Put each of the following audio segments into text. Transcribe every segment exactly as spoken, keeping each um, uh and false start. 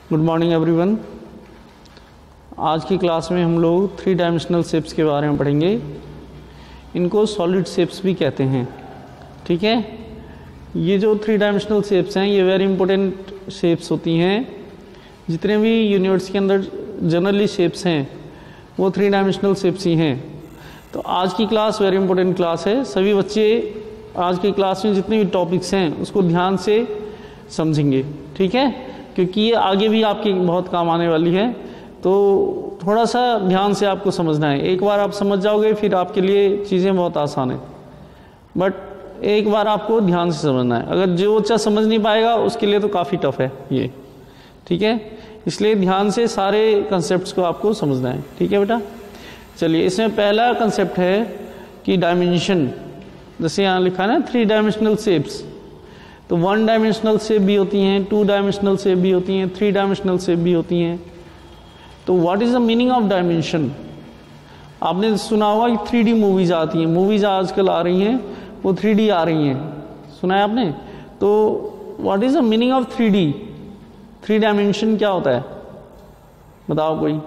Good morning everyone. आज की class में हम लोग थ्री डायमेंशनल शेप्स के बारे में पढ़ेंगे। इनको सॉलिड शेप्स भी कहते हैं। ठीक है, ये जो थ्री डायमेंशनल शेप्स हैं ये वेरी इंपॉर्टेंट शेप्स होती हैं। जितने भी यूनिवर्स के अंदर जनरली शेप्स हैं वो थ्री डायमेंशनल शेप्स ही हैं। तो आज की क्लास वेरी इंपॉर्टेंट क्लास है। सभी बच्चे आज की क्लास में जितने भी टॉपिक्स हैं उसको ध्यान से समझेंगे। ठीक है, क्योंकि ये आगे भी आपके बहुत काम आने वाली है, तो थोड़ा सा ध्यान से आपको समझना है। एक बार आप समझ जाओगे फिर आपके लिए चीज़ें बहुत आसान है, बट एक बार आपको ध्यान से समझना है। अगर जो बच्चा समझ नहीं पाएगा उसके लिए तो काफ़ी टफ है ये। ठीक है, इसलिए ध्यान से सारे कंसेप्ट्स को आपको समझना है। ठीक है बेटा, चलिए इसमें पहला कंसेप्ट है कि डायमेंशन। जैसे यहाँ लिखा है ना थ्री डायमेंशनल शेप्स, तो वन डायमेंशनल शेप भी होती हैं, टू डायमेंशनल शेप भी होती हैं, थ्री डायमेंशनल शेप भी होती हैं। तो what is the meaning of dimension? आपने सुना होगा कि थ्री डी मूवीज आती हैं, मूवीज आजकल आ रही हैं वो थ्री डी आ रही हैं, सुना है आपने? तो what is the meaning of three D? Three dimension क्या होता है बताओ कोई?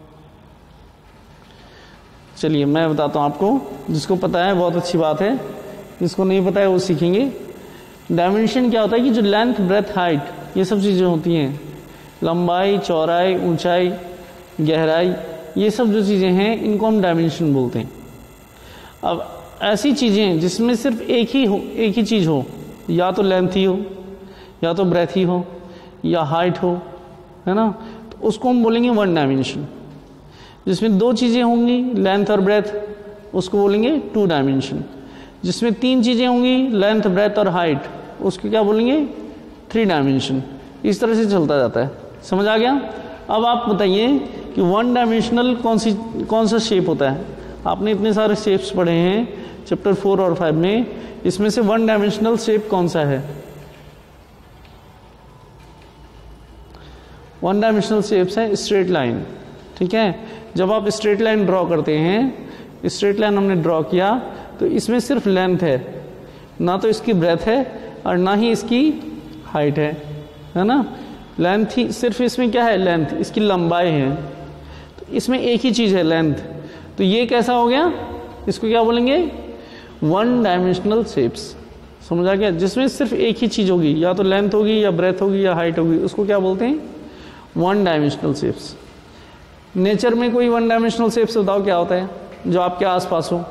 चलिए मैं बताता हूँ आपको, जिसको पता है बहुत अच्छी बात है, जिसको नहीं पता है वो सीखेंगे। डायमेंशन क्या होता है कि जो लेंथ, ब्रेथ, हाइट ये सब चीज़ें होती हैं, लंबाई, चौड़ाई, ऊंचाई, गहराई, ये सब जो चीज़ें हैं इनको हम डायमेंशन बोलते हैं। अब ऐसी चीज़ें जिसमें सिर्फ एक ही हो, एक ही चीज़ हो, या तो लेंथ ही हो, या तो ब्रेथ ही हो, या हाइट हो, है ना, तो उसको हम बोलेंगे वन डायमेंशन। जिसमें दो चीज़ें होंगी लेंथ और ब्रेथ, उसको बोलेंगे टू डायमेंशन। जिसमें तीन चीज़ें होंगी लेंथ, ब्रेथ और हाइट, उसको क्या बोलेंगे? Three dimension. इस तरह से चलता जाता है। समझ आ गया? अब आप बताइए कि वन डायमेंशनल कौन सी कौन सा शेप होता है? आपने इतने सारे शेप्स पढ़े हैं चैप्टर फोर और फाइव में, इसमें से वन डायमेंशनल शेप कौन सा है? वन डायमेंशनल शेप्स है स्ट्रेट लाइन। ठीक है, जब आप स्ट्रेट लाइन ड्रॉ करते हैं, स्ट्रेट लाइन हमने ड्रॉ किया तो इसमें सिर्फ लेंथ है, ना तो इसकी ब्रेथ है और ना ही इसकी हाइट है, है ना। लेंथ ही सिर्फ इसमें क्या है? लेंथ, इसकी लंबाई है, तो इसमें एक ही चीज़ है लेंथ। तो ये कैसा हो गया? इसको क्या बोलेंगे? One dimensional shapes. समझ आ गया? जिसमें सिर्फ एक ही चीज़ होगी, या तो लेंथ होगी या ब्रेथ होगी या हाइट होगी, उसको क्या बोलते हैं? One dimensional shapes. नेचर में कोई वन डायमेंशनल शेप्स बताओ क्या होता है जो आपके आसपास हो?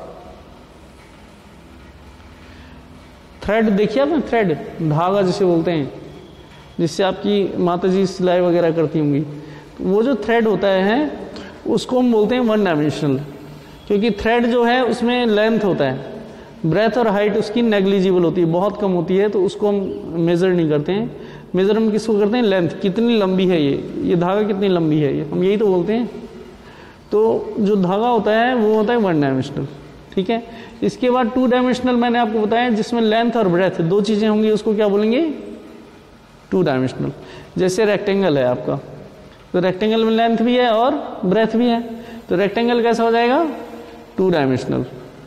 थ्रेड देखिए आपने, थ्रेड, धागा जिसे बोलते हैं, जिससे आपकी माता जी सिलाई वगैरह करती होंगी, तो वो जो थ्रेड होता है उसको हम बोलते हैं वन डायमेंशनल। क्योंकि थ्रेड जो है उसमें लेंथ होता है, ब्रेथ और हाइट उसकी नेग्लिजिबल होती है, बहुत कम होती है, तो उसको हम मेज़र नहीं करते हैं। मेज़र हम किसको करते हैं? लेंथ, कितनी लंबी है ये ये धागा कितनी लंबी है, ये हम यही तो बोलते हैं। तो जो धागा होता है वो होता है वन डायमेंशनल। ठीक है, इसके बाद टू डायमेंशनल मैंने आपको बताया, जिसमें लेंथ और ब्रेथ दो चीज़ें होंगी, उसको क्या बोलेंगे? Two dimensional. जैसे रेक्टेंगल है आपका, तो रेक्टेंगल में लेंथ भी है और ब्रेथ भी है, तो रेक्टेंगल कैसा हो जाएगा? Two dimensional.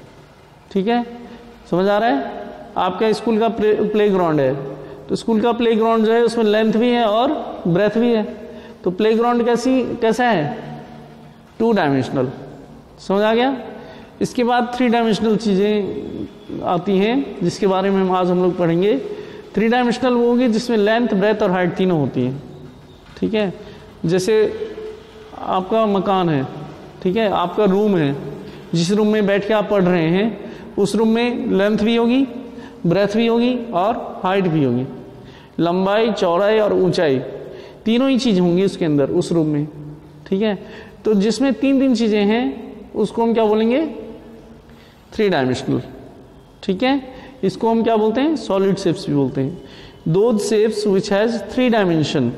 ठीक है, समझ आ रहा है? आपका स्कूल का प्ले ग्राउंड है, तो स्कूल का प्ले ग्राउंड जो है उसमें लेंथ भी है और ब्रेथ भी है, तो प्ले ग्राउंड कैसी कैसा है? Two dimensional. समझ आ गया? इसके बाद थ्री डायमेंशनल चीज़ें आती हैं जिसके बारे में हम आज हम लोग पढ़ेंगे। थ्री डायमेंशनल वो होगी जिसमें लेंथ, ब्रेथ और हाइट तीनों होती हैं। ठीक है, जैसे आपका मकान है, ठीक है, आपका रूम है, जिस रूम में बैठ के आप पढ़ रहे हैं उस रूम में लेंथ भी होगी, ब्रेथ भी होगी और हाइट भी होगी। लंबाई, चौड़ाई और ऊंचाई तीनों ही चीज़ होंगी उसके अंदर, उस रूम में। ठीक है, तो जिसमें तीन तीन चीज़ें हैं उसको हम क्या बोलेंगे? Three dimensional. ठीक है, इसको हम क्या बोलते हैं? सॉलिड शेप्स भी बोलते हैं। Those shapes which has three dimension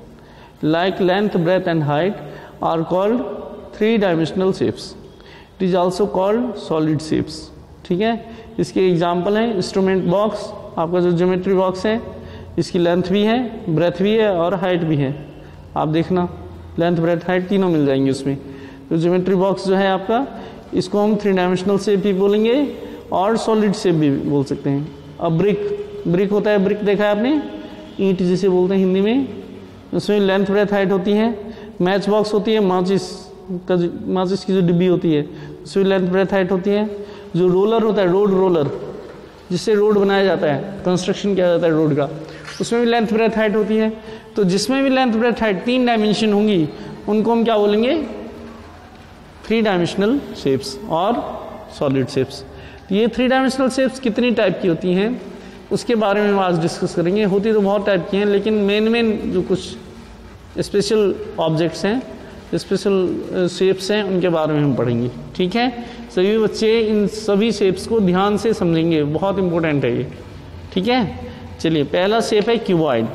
like length, breadth and height are called three dimensional shapes. It is also called solid shapes. ठीक है, इसके एग्जाम्पल हैं इंस्ट्रूमेंट बॉक्स, आपका जो ज्योमेट्री बॉक्स है, इसकी लेंथ भी है, ब्रेथ भी है और हाइट भी है। आप देखना लेंथ, ब्रेथ, हाइट तीनों मिल जाएंगे उसमें। तो ज्योमेट्री बॉक्स जो है आपका, इसको हम थ्री डायमेंशनल शेप भी बोलेंगे और सॉलिड शेप भी बोल सकते हैं। अब ब्रिक, ब्रिक होता है, ब्रिक देखा है आपने, ईंट जिसे बोलते हैं हिंदी में, उसमें लेंथ ब्रेथ हाइट होती है। मैच बॉक्स होती है, माचिस का माचिस की जो डिब्बी होती है उसमें लेंथ ब्रेथ हाइट होती है। जो रोलर होता है, रोड रोलर, जिससे रोड बनाया जाता है, कंस्ट्रक्शन किया जाता है रोड का, उसमें भी लेंथ ब्रेथ हाइट होती है। तो जिसमें भी लेंथ ब्रेथ हाइट तीन डायमेंशन होंगी उनको हम क्या बोलेंगे? थ्री डायमेंशनल शेप्स और सॉलिड शेप्स। ये थ्री डायमेंशनल शेप्स कितनी टाइप की होती हैं उसके बारे में हम आज डिस्कस करेंगे। होती तो बहुत टाइप की हैं, लेकिन मेन मेन जो कुछ स्पेशल ऑब्जेक्ट्स हैं, स्पेशल शेप्स हैं, उनके बारे में हम पढ़ेंगे। ठीक है, सभी बच्चे इन सभी शेप्स को ध्यान से समझेंगे, बहुत इंपॉर्टेंट है ये। ठीक है, चलिए पहला शेप है cuboid.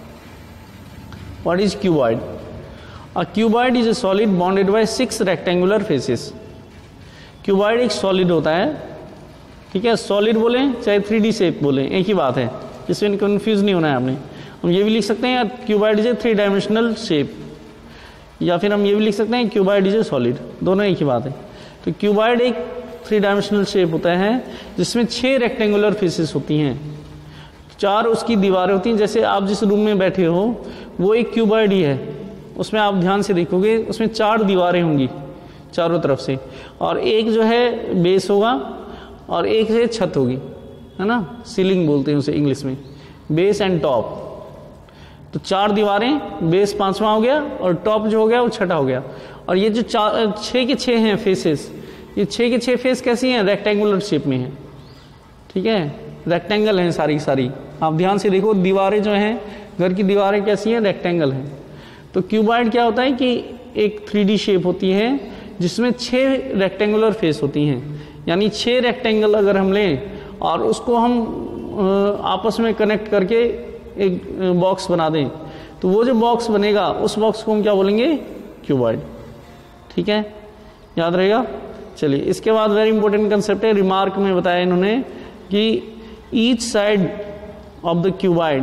What is cuboid? A cuboid is a solid bonded by six rectangular faces. Cuboid एक सॉलिड होता है, ठीक है, सॉलिड बोले चाहे थ्री डी शेप बोले एक ही बात है, इसमें कंफ्यूज नहीं होना है आपने। हम ये भी लिख सकते हैं cuboid is a three dimensional shape, या फिर हम ये भी लिख सकते हैं क्यूबॉइड इज ए सॉलिड, दोनों एक ही बात है। तो क्यूबॉइड एक थ्री डायमेंशनल शेप होता है जिसमें छह रेक्टेंगुलर फेसेस होती हैं, चार उसकी दीवारें होती हैं। जैसे आप जिस रूम में बैठे हो वो एक क्यूबॉइड ही है, उसमें आप ध्यान से देखोगे उसमें चार दीवारें होंगी चारों तरफ से, और एक जो है बेस होगा और एक है छत होगी, है ना, सीलिंग बोलते हैं उसे इंग्लिश में, बेस एंड टॉप। तो चार दीवारें, बेस पांचवा हो गया और टॉप जो हो गया वो छठा हो गया। और ये जो चार छः के छः हैं फेसेस, ये छः के छः फेस कैसी हैं? रेक्टेंगुलर शेप में हैं। ठीक है, रेक्टेंगल हैं सारी सारी। आप ध्यान से देखो दीवारें जो हैं, घर की दीवारें कैसी हैं? रेक्टेंगल हैं। तो क्यूबॉइड क्या होता है कि एक थ्री डी शेप होती है जिसमें छः रेक्टेंगुलर फेस होती हैं, यानी छः रेक्टेंगल अगर हम लें और उसको हम आपस में कनेक्ट करके एक बॉक्स बना दें, तो वो जो बॉक्स बनेगा उस बॉक्स को हम क्या बोलेंगे? क्यूबॉइड। ठीक है, याद रहेगा। चलिए इसके बाद वेरी इंपॉर्टेंट कंसेप्ट है, रिमार्क में बताया इन्होंने कि each side of the cuboid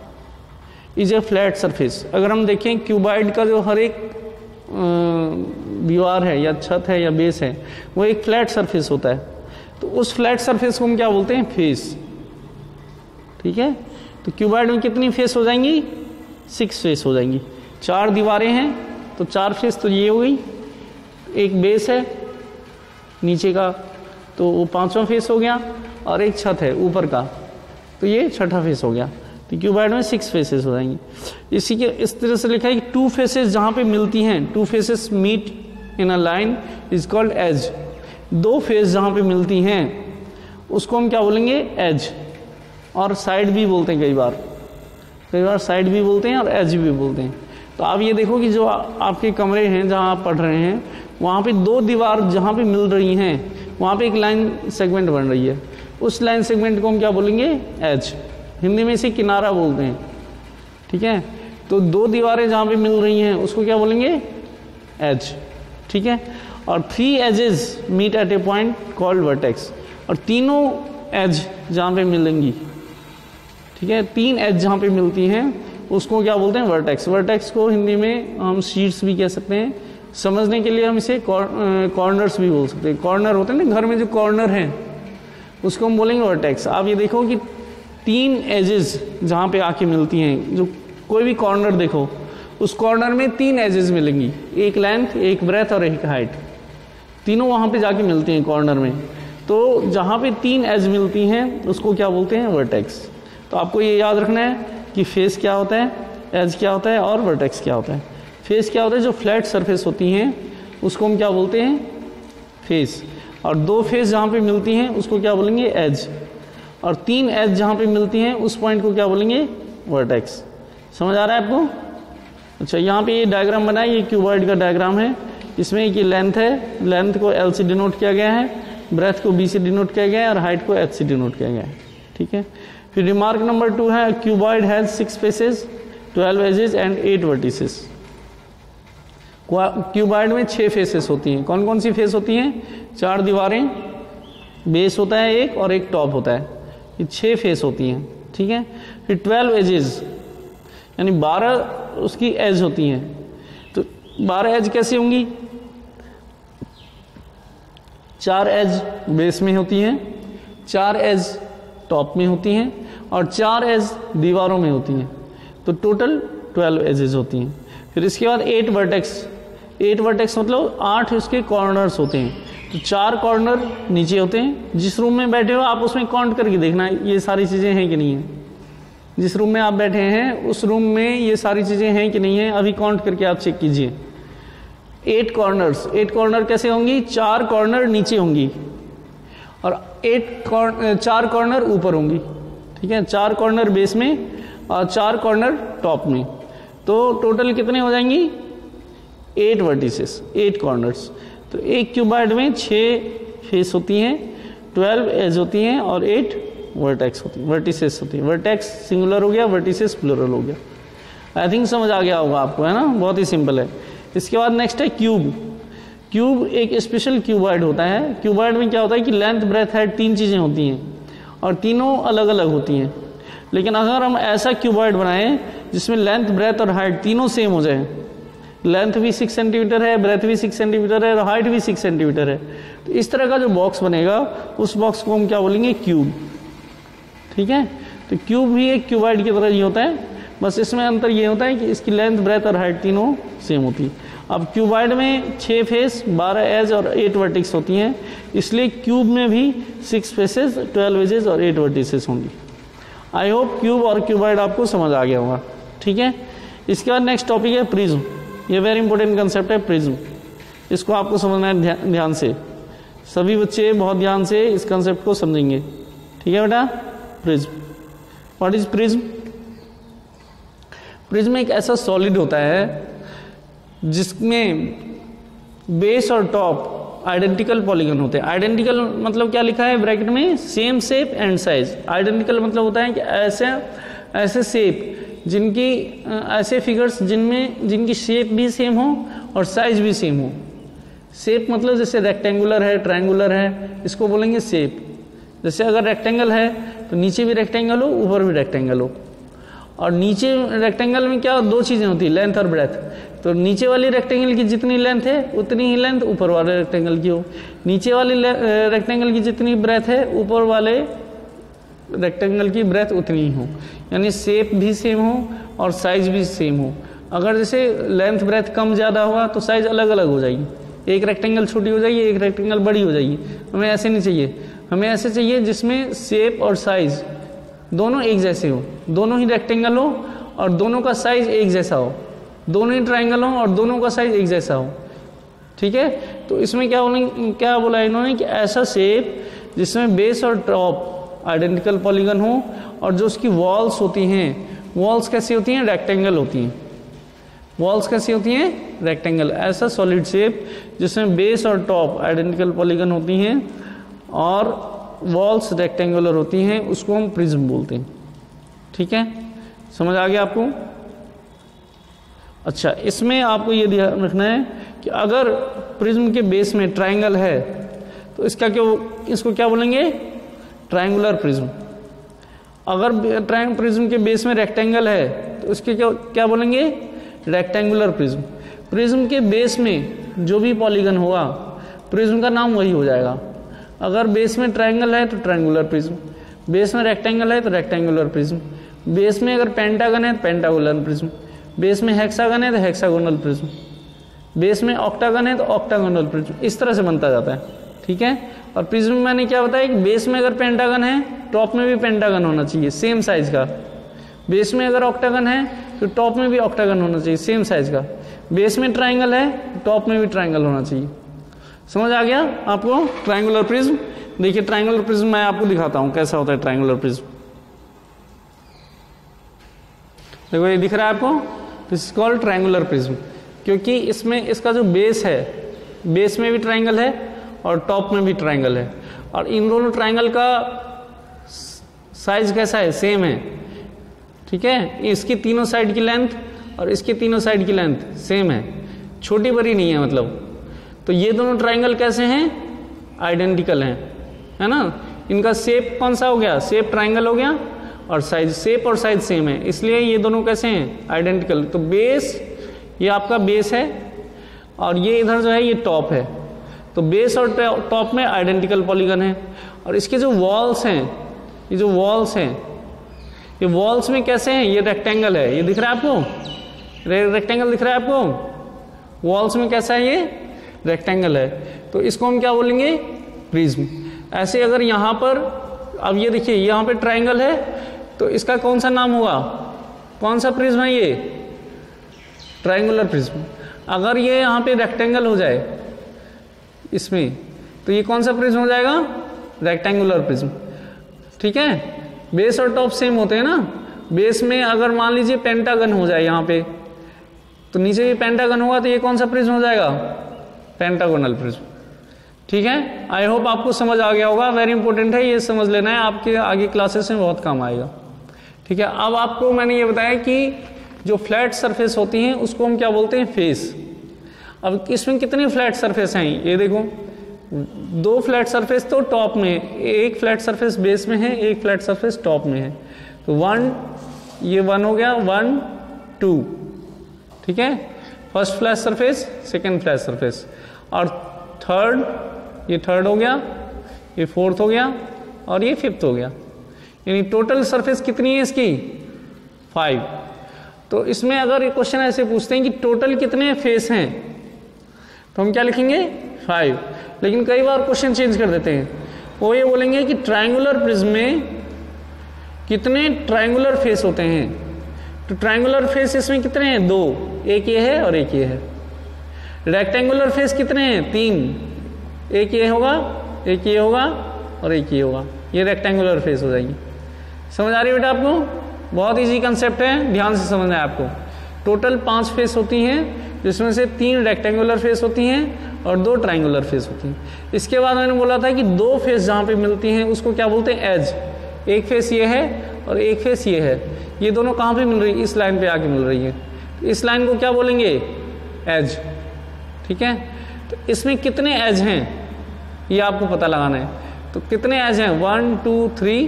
is a flat surface. अगर हम देखें क्यूबॉइड का जो हर एक दीवार है या छत है या बेस है वो एक फ्लैट सरफेस होता है, तो उस फ्लैट सरफेस को हम क्या बोलते हैं? फेस। ठीक है, तो क्यूबॉइड में कितनी फेस हो जाएंगी? सिक्स फेस हो जाएंगी। चार दीवारें हैं तो चार फेस तो ये हो गई, एक बेस है नीचे का तो वो पांचवा फेस हो गया, और एक छत है ऊपर का तो ये छठा फेस हो गया। तो क्यूबॉइड में सिक्स फेसेस हो जाएंगी। इसी के इस तरह से लिखा है कि टू फेसेस जहाँ पे मिलती हैं, two faces meet in a line is called edge. दो फेस जहाँ पे मिलती हैं उसको हम क्या बोलेंगे? एज। और साइड भी बोलते हैं, कई बार कई बार साइड भी बोलते हैं और एज भी बोलते हैं। तो आप ये देखो कि जो आपके कमरे हैं जहाँ आप पढ़ रहे हैं वहाँ पे दो दीवार जहाँ पे मिल रही हैं वहाँ पे एक लाइन सेगमेंट बन रही है, उस लाइन सेगमेंट को हम क्या बोलेंगे? एज। हिंदी में इसे किनारा बोलते हैं। ठीक है, तो दो दीवारें जहाँ पे मिल रही हैं उसको क्या बोलेंगे? एज। ठीक है, और three edges meet at a point called vertex. और तीनों एज जहाँ पे मिलेंगी, ठीक है, तीन एज जहाँ पे मिलती हैं उसको क्या बोलते हैं? वर्टेक्स। वर्टेक्स को हिंदी में हम शीट्स भी कह सकते हैं, समझने के लिए हम इसे कॉर्नर्स भी बोल सकते हैं। कॉर्नर होते हैं ना घर में, जो कॉर्नर हैं उसको हम बोलेंगे वर्टेक्स। आप ये देखो कि तीन एजेस जहाँ पे आके मिलती हैं, जो कोई भी कॉर्नर देखो उस कॉर्नर में तीन एजेस मिलेंगी, एक लेंथ, एक ब्रेथ और एक हाइट, तीनों वहाँ पे जाके मिलती हैं कॉर्नर में। तो जहाँ पे तीन एज मिलती हैं उसको क्या बोलते हैं? वर्टेक्स। तो आपको ये याद रखना है कि फेस क्या होता है, एज क्या होता है और वर्टेक्स क्या होता है। फेस क्या होता है? जो फ्लैट सरफेस होती हैं उसको हम क्या बोलते हैं? फेस। और दो फेस जहाँ पे मिलती हैं उसको क्या बोलेंगे? एज। और तीन एज जहाँ पे मिलती हैं उस पॉइंट को क्या बोलेंगे? वर्टेक्स। समझ आ रहा है आपको? अच्छा, यहाँ पे ये डायग्राम बना है, ये क्यूबॉइड का डायग्राम है। इसमें एक लेंथ है, लेंथ को एल से डिनोट किया गया है, ब्रेथ को बी से डिनोट किया गया है और हाइट को एच से डिनोट किया गया है। ठीक है, फिर रिमार्क नंबर टू है cuboid has six faces, twelve edges and eight vertices. Cuboid में छह फेसेस होती हैं। कौन कौन सी फेस होती हैं? चार दीवारें, बेस होता है एक और एक टॉप होता है, ये छह फेस होती हैं। ठीक है, फिर ट्वेल्व एजेस यानी बारह उसकी एज होती हैं। तो बारह एज कैसी होंगी? चार एज बेस में होती हैं, चार एज टॉप में होती हैं और चार एज दीवारों में होती हैं। तो टोटल ट्वेल्व एजेस होती हैं। फिर इसके बाद एट वर्टेक्स, एट वर्टेक्स मतलब आठ इसके कॉर्नर्स होते हैं। तो चार कॉर्नर नीचे होते हैं। जिस रूम में बैठे हो आप उसमें काउंट करके देखना ये सारी चीज़ें हैं कि नहीं है। जिस रूम में आप बैठे हैं उस रूम में ये सारी चीज़ें हैं कि नहीं है, अभी काउंट करके आप चेक कीजिए। एट कॉर्नर्स, एट कॉर्नर कैसे होंगी, चार कॉर्नर नीचे होंगी और एट कॉर्नर चार कॉर्नर ऊपर होंगी। ठीक है, चार कॉर्नर बेस में और चार कॉर्नर टॉप में। तो टोटल कितने हो जाएंगी, एट वर्टिसेस, एट कॉर्नर्स। तो एक क्यूबॉइड में छः फेस होती हैं, ट्वेल्व एज होती हैं और एट वर्टेक्स होती हैं, वर्टिसेस होती हैं। वर्टेक्स सिंगुलर हो गया, वर्टिसेस प्लूरल हो गया। आई थिंक समझ आ गया होगा आपको, है ना, बहुत ही सिंपल है। इसके बाद नेक्स्ट है क्यूब। क्यूब एक स्पेशल क्यूबॉइड होता है। क्यूबॉइड में क्या होता है कि लेंथ, ब्रेथ, हाइट तीन चीज़ें होती हैं और तीनों अलग अलग होती हैं। लेकिन अगर हम ऐसा क्यूबॉइड बनाएं जिसमें लेंथ, ब्रेथ और हाइट तीनों सेम हो जाए, लेंथ भी सिक्स सेंटीमीटर है, ब्रेथ भी सिक्स सेंटीमीटर है और हाइट भी सिक्स सेंटीमीटर है, तो इस तरह का जो बॉक्स बनेगा उस बॉक्स को हम क्या बोलेंगे, क्यूब। ठीक है, तो क्यूब भी एक क्यूबॉइड की तरह ही होता है, बस इसमें अंतर ये होता है कि इसकी लेंथ, ब्रेथ और हाइट तीनों सेम होती है। अब क्यूबॉइड में छः फेस, बारह एज और एट वर्टिक्स होती हैं, इसलिए क्यूब में भी सिक्स फेसेस, ट्वेल्व एजेस और एट वर्टिसेस होंगी। आई होप क्यूब और क्यूबॉइड आपको समझ आ गया होगा। ठीक है, इसके बाद नेक्स्ट टॉपिक है प्रिज्म। ये वेरी इंपॉर्टेंट कंसेप्ट है प्रिज्म, इसको आपको समझना है ध्यान, ध्यान से। सभी बच्चे बहुत ध्यान से इस कंसेप्ट को समझेंगे। ठीक है बेटा, prism, what is prism? Prism एक ऐसा सॉलिड होता है जिसमें बेस और टॉप आइडेंटिकल पॉलीगन होते हैं। आइडेंटिकल मतलब क्या लिखा है ब्रैकेट में, same shape and size. Identical मतलब होता है कि ऐसे ऐसे शेप जिनकी ऐसे फिगर्स जिनमें जिनकी शेप भी सेम हो और साइज भी सेम हो। शेप मतलब जैसे रेक्टेंगुलर है, ट्रायंगुलर है, इसको बोलेंगे शेप। जैसे अगर रेक्टेंगल है तो नीचे भी रेक्टेंगल हो, ऊपर भी रेक्टेंगल हो। और नीचे रेक्टेंगल में क्या दो चीज़ें होती है, लेंथ और ब्रेथ। तो नीचे वाली रेक्टेंगल की जितनी लेंथ है उतनी ही लेंथ ऊपर वाले रेक्टेंगल की हो, नीचे वाली रेक्टेंगल की जितनी ब्रेथ है ऊपर वाले रेक्टेंगल की ब्रेथ उतनी ही हो। यानी शेप भी सेम हो और साइज भी सेम हो। अगर जैसे लेंथ ब्रेथ कम ज़्यादा होगा तो साइज अलग अलग हो जाएगी, एक रेक्टेंगल छोटी हो जाएगी, एक रेक्टेंगल बड़ी हो जाएगी। हमें ऐसे नहीं चाहिए, हमें ऐसे चाहिए जिसमें शेप और साइज दोनों एक जैसे हो, दोनों ही रेक्टेंगल हो और दोनों का साइज एक जैसा हो, दोनों ही ट्रायंगल हो और दोनों का साइज एक जैसा हो। ठीक है, तो इसमें क्या बोलेंगे, क्या बोला इन्होंने कि ऐसा शेप जिसमें बेस और टॉप आइडेंटिकल पॉलीगन हो और जो उसकी वॉल्स होती हैं, वॉल्स कैसी होती हैं, रेक्टेंगल होती हैं। वॉल्स कैसी होती हैं, रेक्टेंगल। ऐसा सॉलिड शेप जिसमें बेस और टॉप आइडेंटिकल पॉलीगन होती हैं और वॉल्स रेक्टेंगुलर होती हैं, उसको हम प्रिज्म बोलते हैं। ठीक है, समझ आ गया आपको? अच्छा, इसमें आपको ये ध्यान रखना है कि अगर प्रिज्म के बेस में ट्रायंगल है तो इसका क्यों, इसको क्या बोलेंगे, ट्रायंगुलर प्रिज्म। अगर ट्रायंग प्रिज्म के बेस में रेक्टेंगल है तो इसके क्या क्या बोलेंगे, रेक्टेंगुलर प्रिज्म। प्रिज्म के बेस में जो भी पॉलीगन होगा प्रिज्म का नाम वही हो जाएगा। अगर बेस में ट्रायंगल है तो ट्रायंगुलर प्रिज्म, बेस में रेक्टेंगल है तो रेक्टेंगुलर प्रिज्म, बेस में अगर पेंटागन है तो पेंटागोनल प्रिज्म, बेस में हेक्सागन है तो हेक्सागोनल प्रिज्म, बेस में ऑक्टागन है तो ऑक्टागोनल प्रिज्म। इस तरह से बनता जाता है। ठीक है, और प्रिज्म में मैंने क्या बताया कि बेस में अगर पेंटागन है टॉप में भी पेंटागन होना चाहिए सेम साइज का। बेस में अगर ऑक्टागन है तो टॉप में भी ऑक्टागन होना चाहिए सेम साइज का। बेस में ट्रायंगल है तो टॉप में भी ट्रायंगल होना चाहिए। समझ आ गया आपको ट्रायंगुलर प्रिज्म? देखिए ट्रायंगुलर प्रिज्म मैं आपको दिखाता हूं कैसा होता है ट्रायंगुलर प्रिज्म। देखो ये दिख रहा है आपको, this is called triangular prism, क्योंकि इसमें इसका जो बेस है, बेस में भी ट्रायंगल है और टॉप में भी ट्रायंगल है, और इन दोनों ट्रायंगल का साइज कैसा है, सेम है। ठीक है, इसकी तीनों साइड की लेंथ और इसके तीनों साइड की लेंथ सेम है, छोटी बड़ी नहीं है मतलब। तो ये दोनों ट्रायंगल कैसे हैं, आइडेंटिकल हैं, है ना। इनका शेप कौन सा हो गया, शेप ट्रायंगल हो गया और साइज, शेप और साइज सेम है, इसलिए ये दोनों कैसे हैं, आइडेंटिकल। तो बेस, ये आपका बेस है और ये इधर जो है ये टॉप है। तो बेस और टॉप में आइडेंटिकल पॉलीगन है। और इसके जो वॉल्स हैं, ये जो वॉल्स हैं, ये वॉल्स में कैसे हैं, ये रेक्टेंगल है, ये दिख रहा है आपको, रेक्टेंगल दिख रहा है आपको? वॉल्स में कैसा है ये? रेक्टेंगल है, तो इसको हम क्या बोलेंगे? प्रिज्म। ऐसे अगर यहाँ पर, अब ये देखिए यहाँ पे ट्राइंगल है, तो इसका कौन सा नाम होगा? कौन सा प्रिज्म है ये? Triangular prism. अगर ये यहाँ पे रेक्टेंगल हो जाए इसमें, तो ये कौन सा प्रिज्म हो जाएगा? Rectangular prism. ठीक है, बेस और टॉप सेम होते हैं ना। बेस में अगर मान लीजिए पेंटागन हो जाए यहाँ पे, तो नीचे भी पेंटागन होगा, तो ये कौन सा प्रिज्म हो जाएगा? Pentagonal prism. ठीक है, आई होप आपको समझ आ गया होगा। वेरी इंपॉर्टेंट है, ये समझ लेना है, आपके आगे क्लासेस में बहुत काम आएगा। ठीक है, अब आपको मैंने ये बताया कि जो फ्लैट सरफेस होती हैं उसको हम क्या बोलते हैं? फेस। अब इसमें कितनी फ्लैट सरफेस हैं? ये देखो, दो फ्लैट सरफेस तो टॉप में, एक फ्लैट सरफेस बेस में है, एक फ्लैट सरफेस टॉप में है। तो वन, ये वन हो गया, वन टू। ठीक है, first flat surface, second flat surface, और थर्ड, ये थर्ड हो गया, ये फोर्थ हो गया, और ये फिफ्थ हो गया। यानी टोटल सरफेस कितनी है इसकी? फाइव। तो इसमें अगर ये क्वेश्चन ऐसे पूछते हैं कि टोटल कितने फेस हैं, तो हम क्या लिखेंगे? फाइव। लेकिन कई बार क्वेश्चन चेंज कर देते हैं, वो ये बोलेंगे कि ट्रायंगुलर प्रिज्म में कितने ट्रायंगुलर फेस होते हैं। तो ट्रायंगुलर फेस इसमें कितने हैं? दो, एक ये है और एक ये है। रेक्टेंगुलर फेस कितने हैं? तीन, एक ये होगा, एक ये होगा और एक ये होगा। ये रेक्टेंगुलर फेस हो जाएगी। समझ आ रही है बेटा आपको? बहुत इजी कंसेप्ट है, ध्यान से समझना है आपको। टोटल पांच फेस होती हैं, जिसमें से तीन रेक्टेंगुलर फेस होती हैं और दो ट्रायंगुलर फेस होती हैं। इसके बाद मैंने बोला था कि दो फेस जहाँ पे मिलती हैं उसको क्या बोलते हैं? एज। एक फेस ये है और एक फेस ये है। ये दोनों कहाँ पे मिल रही है? इस लाइन पे आके मिल रही है। इस लाइन को क्या बोलेंगे? एज। ठीक है, तो इसमें कितने एज हैं ये आपको पता लगाना है। तो कितने एज हैं? One two three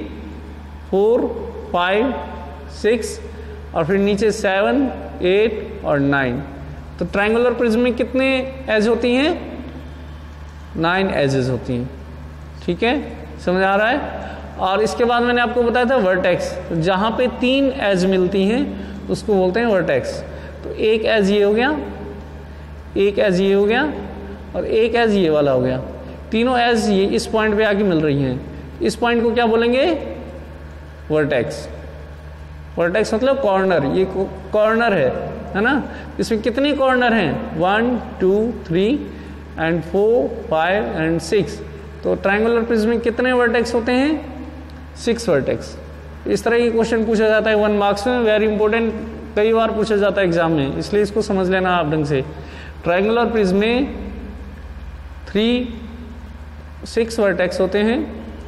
four five six और फिर नीचे सेवन एट और नाइन। तो ट्रायंगुलर प्रिज्म में कितने एज होती हैं? नाइन एजेस होती हैं। ठीक है, समझ आ रहा है? और इसके बाद मैंने आपको बताया था वर्टेक्स, जहाँ पे तीन एज मिलती हैं उसको बोलते हैं वर्टेक्स। तो एक एज ये हो गया, एक एज ये हो गया और एक एज ये वाला हो गया। तीनों एज ये इस पॉइंट पे आके मिल रही हैं। इस पॉइंट को क्या बोलेंगे? वर्टेक्स। वर्टेक्स मतलब कॉर्नर। ये कॉर्नर है, है ना? इसमें कितने कॉर्नर हैं? One two three and four five and six. तो ट्रायंगुलर प्रिज्म में कितने वर्टेक्स होते हैं? Six vertex. इस तरह की क्वेश्चन पूछा जाता है वन मार्क्स में। वेरी इंपॉर्टेंट, कई बार पूछा जाता है एग्जाम में, इसलिए इसको समझ लेना आप ढंग से। ट्रायंगुलर प्रिज्म में थ्री सिक्स वर्टेक्स होते हैं,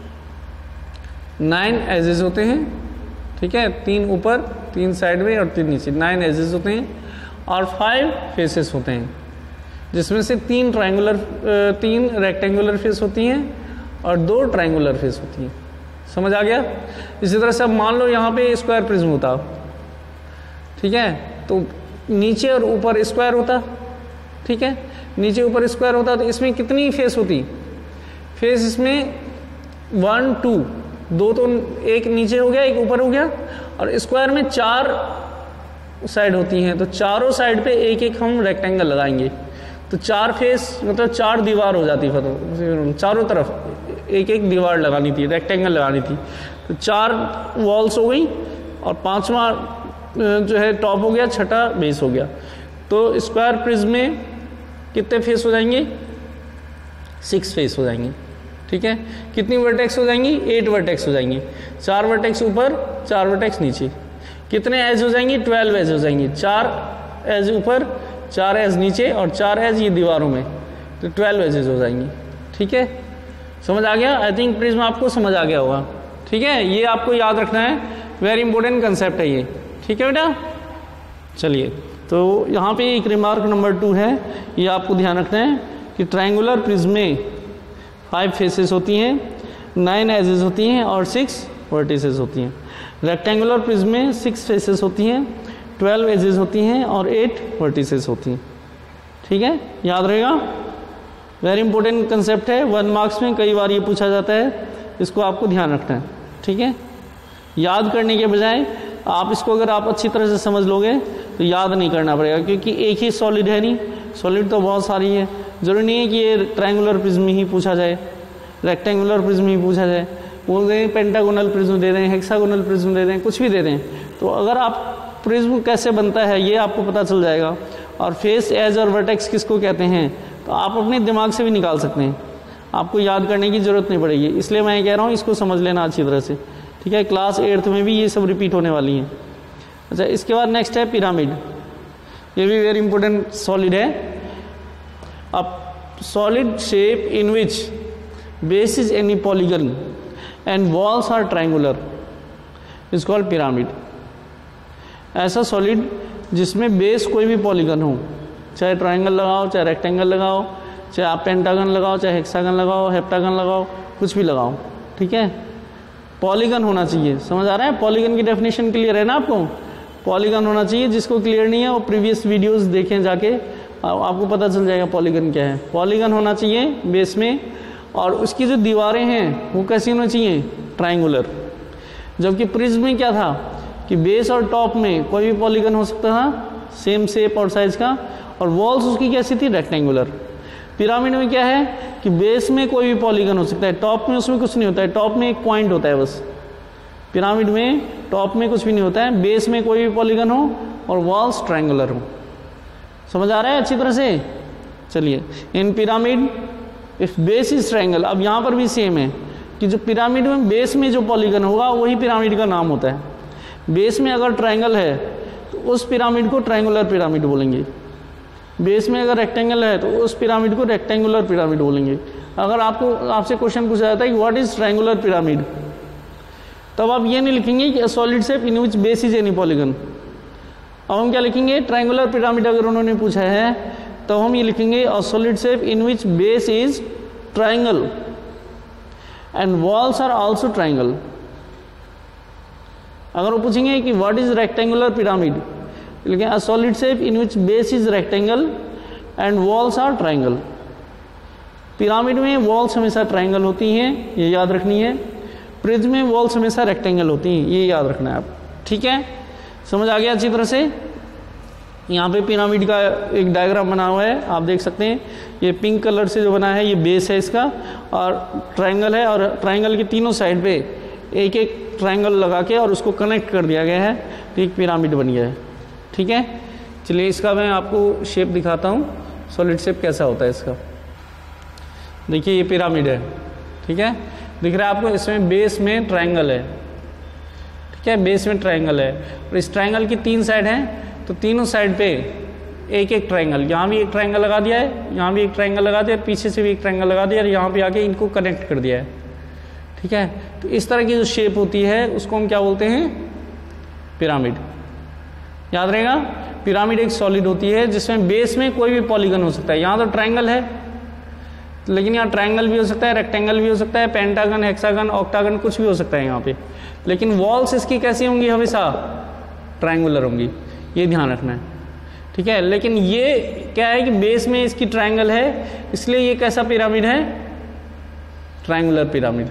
नाइन एजेस होते हैं। ठीक है, तीन ऊपर, तीन साइड में और तीन नीचे, नाइन एजेस होते हैं और फाइव फेसेस होते हैं, जिसमें से तीन ट्रायंगुलर तीन रेक्टेंगुलर फेस होती हैं और दो ट्रायंगुलर फेस होती हैं। समझ आ गया? इसी तरह से अब मान लो यहाँ पे स्क्वायर प्रिज्म होता, ठीक है, तो नीचे और ऊपर स्क्वायर होता। ठीक है, नीचे ऊपर स्क्वायर होता तो इसमें कितनी फेस होती? फेस इसमें वन टू, दो तो एक नीचे हो गया एक ऊपर हो गया, और स्क्वायर में चार साइड होती हैं, तो चारों साइड पे एक एक हम रेक्टेंगल लगाएंगे, तो चार फेस मतलब चार दीवार हो जाती है। तो चारों तरफ एक एक दीवार लगानी थी, रेक्टेंगल लगानी थी, तो चार वॉल्स हो गई और पांचवा जो है टॉप हो गया, छठा बेस हो गया। तो स्क्वायर प्रिज्म में कितने फेस हो जाएंगे? सिक्स फेस हो जाएंगे। ठीक है, कितनी वर्टेक्स हो जाएंगी? एट वर्टेक्स हो जाएंगी। चार वर्टेक्स ऊपर, चार वर्टेक्स नीचे। कितने एज हो जाएंगी? ट्वेल्व एज हो जाएंगी। चार एज ऊपर, चार एज नीचे और चार एज ये दीवारों में, तो ट्वेल्व एजेस हो जाएंगी। ठीक है, समझ आ गया? आई थिंक प्रिज्म आपको समझ आ गया होगा। ठीक है, ये आपको याद रखना है, वेरी इंपॉर्टेंट कंसेप्ट है ये। ठीक है बेटा, चलिए, तो यहाँ पे एक रिमार्क नंबर टू है, ये आपको ध्यान रखना है कि ट्रायंगुलर प्रिज्म में फाइव फेसेस होती हैं, नाइन एजेस होती हैं और सिक्स वर्टिसेस होती हैं। रेक्टेंगुलर प्रिज्म में सिक्स फेसेस होती हैं, ट्वेल्व एजेस होती हैं और एट वर्टिसेस होती हैं। ठीक है, याद रहेगा, वेरी इंपॉर्टेंट कंसेप्ट है, वन मार्क्स में कई बार ये पूछा जाता है, इसको आपको ध्यान रखना है। ठीक है, याद करने के बजाय आप इसको अगर आप अच्छी तरह से समझ लोगे तो याद नहीं करना पड़ेगा, क्योंकि एक ही सॉलिड है नहीं, सॉलिड तो बहुत सारी है। जरूरी नहीं है कि ये ट्रायंगुलर प्रिज्म ही पूछा जाए, रेक्टेंगुलर प्रिज्म ही पूछा जाए, बोल दें पेंटागोनल प्रिज्म दे दें, हेक्सागोनल प्रिज्म दे दें, कुछ भी दे दें। तो अगर आप प्रिज्म कैसे बनता है ये आपको पता चल जाएगा, और फेस, एज और वर्टेक्स किसको कहते हैं तो आप अपने दिमाग से भी निकाल सकते हैं, आपको याद करने की ज़रूरत नहीं पड़ेगी। इसलिए मैं कह रहा हूँ इसको समझ लेना अच्छी तरह से, ठीक है। क्लास एट्थ में भी ये सब रिपीट होने वाली हैं। अच्छा, इसके बाद नेक्स्ट है पिरामिड। ये भी वेरी इंपॉर्टेंट सॉलिड है। अब solid shape in which base is any polygon and walls are triangular is called pyramid. ऐसा सॉलिड जिसमें बेस कोई भी पॉलीगन हो, चाहे ट्रायंगल लगाओ, चाहे रेक्टेंगल लगाओ, चाहे आप पेंटागन लगाओ, चाहे हेक्सागन लगाओ, हेप्टागन लगाओ, कुछ भी लगाओ, ठीक है। पॉलीगन होना चाहिए, समझ आ रहा है? पॉलीगन की डेफिनेशन क्लियर है ना आपको? पॉलीगन होना चाहिए। जिसको क्लियर नहीं है वो प्रीवियस वीडियोस देखें जाके, आपको पता चल जाएगा पॉलीगन क्या है। पॉलीगन होना चाहिए बेस में, और उसकी जो दीवारें हैं वो कैसी होनी चाहिए? ट्रायंगुलर। जबकि प्रिज्म में क्या था कि बेस और टॉप में कोई भी पॉलीगन हो सकता था, सेम शेप और साइज का, और वॉल्स उसकी कैसी थी? रेक्टेंगुलर। पिरामिड में क्या है कि बेस में कोई भी पॉलीगन हो सकता है, टॉप में उसमें कुछ नहीं होता है, टॉप में एक पॉइंट होता है बस। पिरामिड में टॉप में कुछ भी नहीं होता है, बेस में कोई भी पॉलीगन हो और वॉल्स ट्रायंगुलर हो। समझ आ रहा है अच्छी तरह से? चलिए, in pyramid if base is triangle, अब यहाँ पर भी सेम है कि जो पिरामिड में बेस में जो पॉलीगन होगा वही पिरामिड का नाम होता है। बेस में अगर ट्रायंगल है तो उस पिरामिड को ट्रायंगुलर पिरामिड बोलेंगे, बेस में अगर रेक्टेंगल है तो उस पिरामिड को रेक्टेंगुलर पिरामिड बोलेंगे। अगर आपको आपसे क्वेश्चन पूछा जाता है कि व्हाट इज ट्रायंगुलर पिरामिड, तब आप ये नहीं लिखेंगे कि solid shape in which base is any polygon. अब हम क्या लिखेंगे? ट्रायंगुलर पिरामिड अगर उन्होंने पूछा है तो हम ये लिखेंगे a solid shape in which base is triangle and walls are also triangle. अगर वो पूछेंगे कि व्हाट इज रेक्टेंगुलर पिरामिड, लेकिन a solid shape in which base is rectangle and walls are triangle. Pyramid में वॉल्स हमेशा triangle होती हैं, ये याद रखनी है। प्रिज्म में वॉल्स हमेशा रेक्टेंगल होती हैं, ये याद रखना है आप, ठीक है। समझ आ गया अच्छी तरह से? यहाँ पे पिरामिड का एक डायग्राम बना हुआ है, आप देख सकते हैं। ये पिंक कलर से जो बना है ये बेस है इसका, और ट्रायंगल है, और ट्रायंगल की तीनों साइड पे एक एक ट्रायंगल लगा के और उसको कनेक्ट कर दिया गया है, तो एक पिरामिड बन गया है, ठीक है। चलिए, इसका मैं आपको शेप दिखाता हूँ, सॉलिड शेप कैसा होता है इसका। देखिए, ये पिरामिड है, ठीक है, दिख रहा है आपको? इसमें बेस में ट्रायंगल है, ठीक है, बेस में ट्रायंगल है, और इस ट्रायंगल की तीन साइड हैं, तो तीनों साइड पे एक एक ट्रायंगल, यहाँ भी एक ट्रायंगल लगा दिया है, यहाँ भी एक ट्रायंगल लगा दिया, पीछे से भी एक ट्रायंगल लगा दिया, और यहाँ पे आके इनको कनेक्ट कर दिया है, ठीक है। तो इस तरह की जो शेप होती है उसको हम क्या बोलते हैं? पिरामिड। याद रहेगा, पिरामिड एक सॉलिड होती है जिसमें बेस में कोई भी पॉलीगन हो सकता है। यहाँ तो ट्रायंगल है, लेकिन यहाँ ट्रायंगल भी हो सकता है, रेक्टेंगल भी हो सकता है, पेंटागन, हेक्सागन, ऑक्टागन, कुछ भी हो सकता है यहाँ पे। लेकिन वॉल्स इसकी कैसी होंगी? हमेशा ट्रायंगुलर होंगी, ये ध्यान रखना है, ठीक है। लेकिन ये क्या है कि बेस में इसकी ट्रायंगल है, इसलिए ये कैसा पिरामिड है? Triangular pyramid.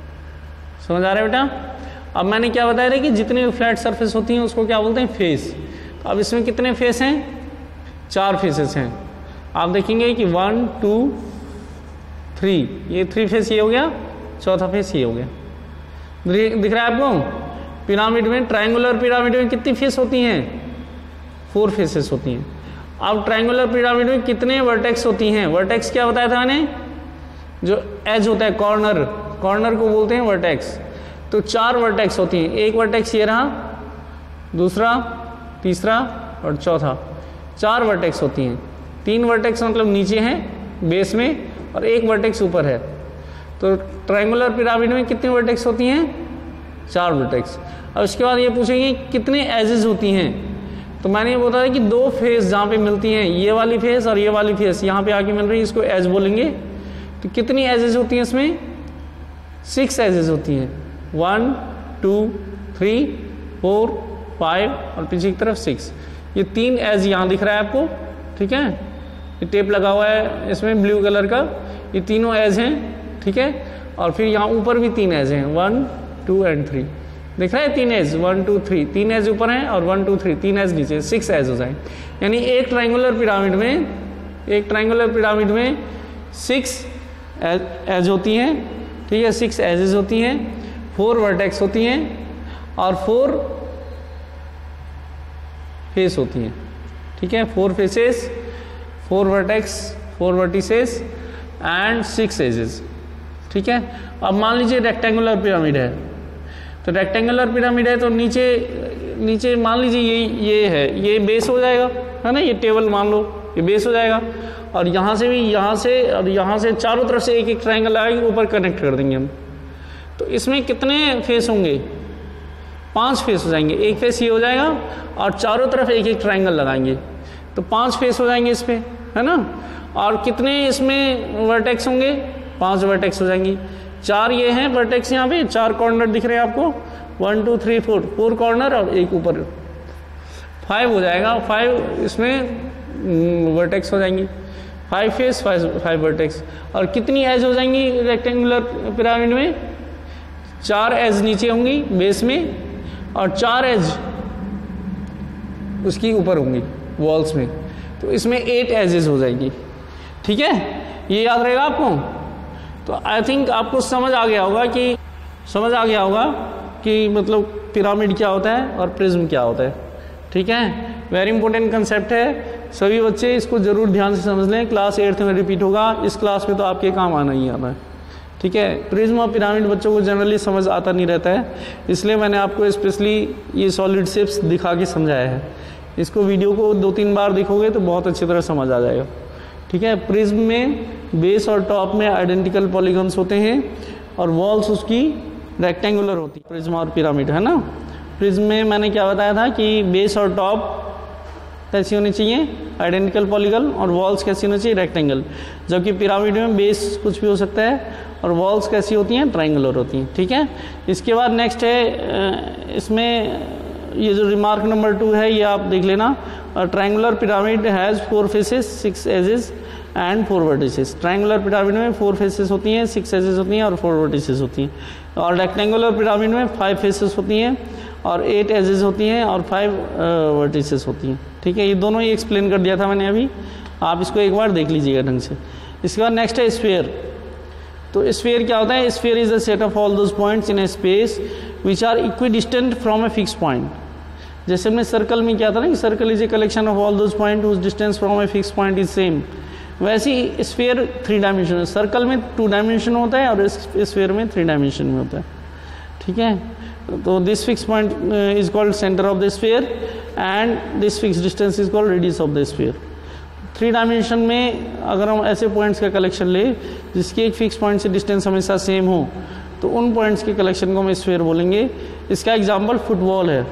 समझ आ रहा है बेटा? अब मैंने क्या बताया था कि जितनी भी फ्लैट सरफेस होती हैं उसको क्या बोलते हैं? फेस। तो अब इसमें कितने फेस हैं? चार फेसेस हैं। आप देखेंगे कि वन टू थ्री, ये थ्री फेस ये हो गया, चौथा फेस ये हो गया। दिख रहा है आपको? पिरामिड में, ट्रायंगुलर पिरामिड में कितनी फेस होती हैं? फोर फेसेस होती हैं। अब ट्रायंगुलर पिरामिड में कितने वर्टेक्स होती हैं? वर्टेक्स क्या बताया था मैंने? जो एज होता है, कॉर्नर, कॉर्नर को बोलते हैं वर्टेक्स। तो चार वर्टेक्स होती हैं। एक वर्टेक्स ये रहा, दूसरा, तीसरा और चौथा, चार वर्टेक्स होती हैं। तीन वर्टेक्स मतलब नीचे हैं बेस में, और एक वर्टेक्स ऊपर है। तो ट्रायंगुलर पिरामिड में कितनी वर्टेक्स होती हैं? चार वर्टेक्स। अब उसके बाद ये पूछेंगे कितने एजेस होती हैं? तो मैंने ये बताया कि दो फेस जहाँ पे मिलती हैं, ये वाली फेस और ये वाली फेस यहाँ पे आके मिल रही है, इसको एज बोलेंगे। तो कितनी एजेस होती हैं इसमें? सिक्स एजेस होती हैं। One, two, three, four, five और पीछे की तरफ सिक्स। ये तीन एज यहाँ दिख रहा है आपको, ठीक है। ये टेप लगा हुआ है इसमें ब्लू कलर का, ये तीनों एज हैं, ठीक है। और फिर यहाँ ऊपर भी तीन एज हैं, वन, टू एंड थ्री। दिख रहा है तीन एज, वन टू थ्री, तीन एज ऊपर हैं और वन टू थ्री तीन एज नीचे, सिक्स एज हो जाए। यानी एक ट्राइंगुलर पिरामिड में एक ट्राइंगुलर पिरामिड में सिक्स एज होती हैं, ठीक है, सिक्स एजेस होती हैं, फोर वर्टेक्स होती हैं और फोर फेस होती हैं, ठीक है, four faces, four vertex, four vertices and six edges, ठीक है। अब मान लीजिए रेक्टेंगुलर पिरामिड है, तो रेक्टेंगुलर पिरामिड है तो नीचे नीचे मान लीजिए ये ये है, ये बेस हो जाएगा, है ना, ये टेबल मान लो ये बेस हो जाएगा, और यहाँ से भी, यहाँ से और यहाँ से चारों तरफ से एक एक ट्राइंगल लगाएंगे, ऊपर कनेक्ट कर देंगे हम। तो इसमें कितने फेस होंगे? पांच फेस हो जाएंगे। एक फेस ये हो जाएगा और चारों तरफ एक एक ट्राइंगल लगाएंगे, तो पांच फेस हो जाएंगे इस पे, है ना। और कितने इसमें वर्टेक्स होंगे? पांच वर्टेक्स हो जाएंगी। चार ये हैं वर्टेक्स, यहाँ पे चार कॉर्नर दिख रहे हैं आपको, one two three four, four corner और एक ऊपर, फाइव हो जाएगा। फाइव इसमें वर्टेक्स हो जाएंगी, five face, five five vertex. और कितनी एज हो जाएंगी रेक्टेंगुलर पिरामिड में? चार एज नीचे होंगी बेस में और चार एज उसकी ऊपर होंगी वॉल्स में, तो इसमें एट एजेस हो जाएंगी, ठीक है। ये याद रहेगा आपको। तो आई थिंक आपको समझ आ गया होगा कि समझ आ गया होगा कि मतलब पिरामिड क्या होता है और प्रिज्म क्या होता है, ठीक है। वेरी इंपॉर्टेंट कंसेप्ट है, सभी बच्चे इसको जरूर ध्यान से समझ लें। क्लास एट्थ में रिपीट होगा, इस क्लास में तो आपके काम आना ही आना है, ठीक है। प्रिज्म और पिरामिड बच्चों को जनरली समझ आता नहीं रहता है, इसलिए मैंने आपको स्पेशली ये सॉलिड शेप्स दिखा के समझाया है। इसको वीडियो को दो तीन बार देखोगे तो बहुत अच्छी तरह समझ आ जाएगा, ठीक है। प्रिज्म में बेस और टॉप में आइडेंटिकल पॉलीगन्स होते हैं और वॉल्स उसकी रेक्टेंगुलर होती है, प्रिज्म और पिरामिड, है ना। प्रिज्म में मैंने क्या बताया था कि बेस और टॉप कैसी होनी चाहिए? आइडेंटिकल पॉलीगन, और वॉल्स कैसी होनी चाहिए? रेक्टेंगल। जबकि पिरामिड में बेस कुछ भी हो सकता है और वॉल्स कैसी होती हैं? ट्राइंगुलर होती हैं, ठीक है। इसके बाद नेक्स्ट है, इसमें ये जो रिमार्क नंबर टू है ये आप देख लेना। Triangular pyramid has four faces, six edges and four vertices. Triangular pyramid में फोर फेसेस होती हैं, सिक्स एजेस होती हैं और फोर वर्टिसेस होती हैं। और रेक्टेंगुलर पिरामिड में फाइव फेसेस होती हैं और एट एजेस होती हैं और फाइव वर्टिसेस होती हैं, ठीक है। ये दोनों ही एक्सप्लेन कर दिया था मैंने अभी, आप इसको एक बार देख लीजिएगा ढंग से। इसके बाद नेक्स्ट है स्फीयर। तो स्फीयर क्या होता है? Sphere is a set of all those points in a space which are equidistant from a fix point. जैसे हमने सर्कल में क्या था ना कि circle is a collection of all those points whose distance from a fix point is same, वैसे ही sphere three dimension है। सर्कल में टू डायमेंशन होता है और स्फीयर में थ्री डायमेंशन में होता है, ठीक है। तो this fix point is called centre of the sphere and this fix distance is called radius of the sphere. Three dimension में अगर हम ऐसे पॉइंट्स का कलेक्शन ले जिसके एक फिक्स पॉइंट से डिस्टेंस हमेशा सेम हो, तो उन पॉइंट्स के कलेक्शन को हम स्फीयर बोलेंगे। इसका एग्जांपल फुटबॉल है।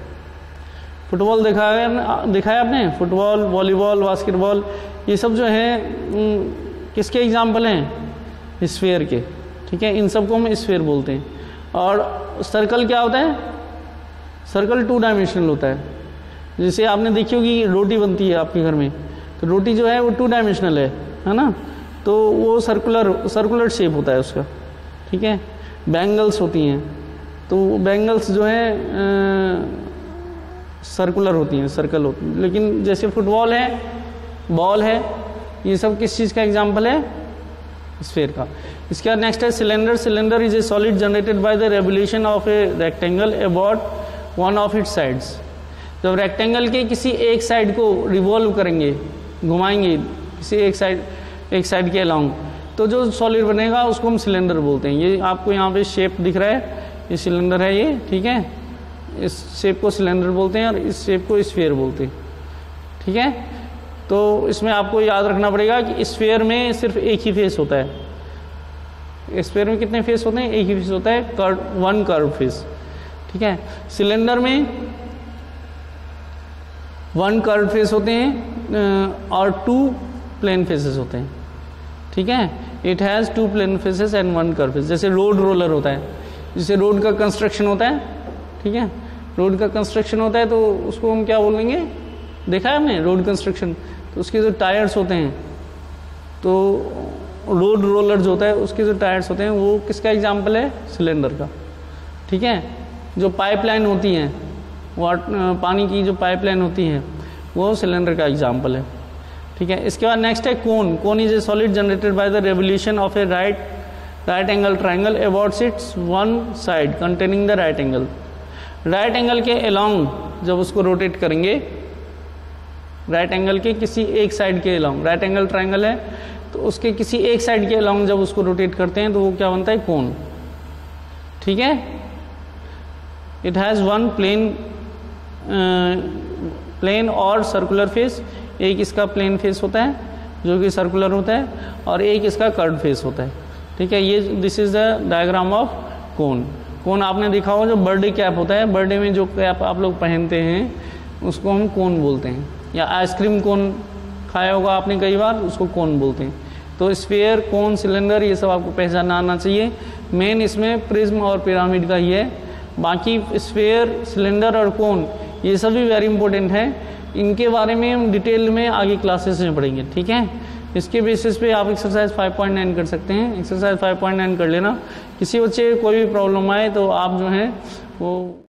फुटबॉल देखा है देखा है आपने? फुटबॉल, वॉलीबॉल, बास्केटबॉल, ये सब जो है किसके एग्जाम्पल हैं? स्फीयर के, ठीक है। इन सबको हम स्फीयर बोलते हैं। और सर्कल क्या होता है? सर्कल टू डायमेंशनल होता है। जैसे आपने देखी होगी रोटी बनती है आपके घर में, तो रोटी जो है वो टू डायमेंशनल है, है ना। तो वो सर्कुलर सर्कुलर शेप होता है उसका, ठीक है। बैंगल्स होती हैं, तो बैंगल्स जो है सर्कुलर होती हैं, सर्कल होती हैं। लेकिन जैसे फुटबॉल है, बॉल है, ये सब किस चीज़ का एग्जाम्पल है? स्फीयर का। इसके बाद नेक्स्ट है cylinder. Cylinder is a solid generated by the revolution of a rectangle about one of its sides. जब रेक्टेंगल के किसी एक साइड को रिवॉल्व करेंगे, घुमाएंगे किसी एक साइड एक साइड के अलाउंग, तो जो सॉलिड बनेगा उसको हम सिलेंडर बोलते हैं। ये आपको यहाँ पे शेप दिख रहा है, ये सिलेंडर है ये, ठीक है। इस शेप को सिलेंडर बोलते हैं और इस शेप को स्फीयर बोलते हैं, ठीक है। तो इसमें आपको याद रखना पड़ेगा कि स्फीयर में सिर्फ एक ही फेस होता है। स्फीयर में कितने फेस होते हैं? एक ही फेस होता है, कर्व, वन कर्व फेस, ठीक है। सिलेंडर में वन कर्व फेस होते हैं और टू प्लेन फेसेस होते हैं, ठीक है। It has two plane faces and one curve face. जैसे रोड रोलर होता है, जैसे रोड का कंस्ट्रक्शन होता है, ठीक है। रोड का कंस्ट्रक्शन होता है तो उसको हम क्या बोलेंगे? देखा है हमने रोड कंस्ट्रक्शन, तो उसके जो टायर्स होते हैं, तो रोड रोलर जो होता है उसके जो टायर्स होते हैं वो किसका एग्जाम्पल है? सिलेंडर का, ठीक है। जो पाइपलाइन होती हैं, वाट पानी की जो पाइपलाइन होती है, वो सिलेंडर का एग्जाम्पल है। ठीक है, इसके बाद नेक्स्ट है cone. Cone is a solid generated by the revolution of a right right angle triangle about its one side containing the right angle. Right angle के अलोंग जब उसको रोटेट करेंगे, राइट एंगल के किसी एक साइड के along, right angle triangle है तो उसके किसी एक साइड के अलोंग जब उसको रोटेट करते हैं तो वो क्या बनता है, कोन। ठीक है, it has one plane plane और सर्कुलर फेस। एक इसका प्लेन फेस होता है जो कि सर्कुलर होता है, और एक इसका कर्व फेस होता है। ठीक है, ये this is the diagram of cone. Cone आपने देखा होगा जो बर्थडे कैप होता है, बर्थडे में जो कैप आप लोग पहनते हैं उसको हम कोन बोलते हैं, या आइसक्रीम कोन खाया होगा आपने कई बार, उसको कोन बोलते हैं। तो स्फीयर, कोन, सिलेंडर, ये सब आपको पहचानना आना चाहिए। मेन इसमें प्रिज्म और पिरामिड का ही है, बाकी स्फीयर, सिलेंडर और कोन ये सभी वेरी इंपॉर्टेंट है। इनके बारे में हम डिटेल में आगे क्लासेस में पढ़ेंगे। ठीक है, इसके बेसिस पे आप एक्सरसाइज फाइव पॉइंट नाइन कर सकते हैं। एक्सरसाइज फाइव पॉइंट नाइन कर लेना। किसी बच्चे को कोई भी प्रॉब्लम आए तो आप जो है वो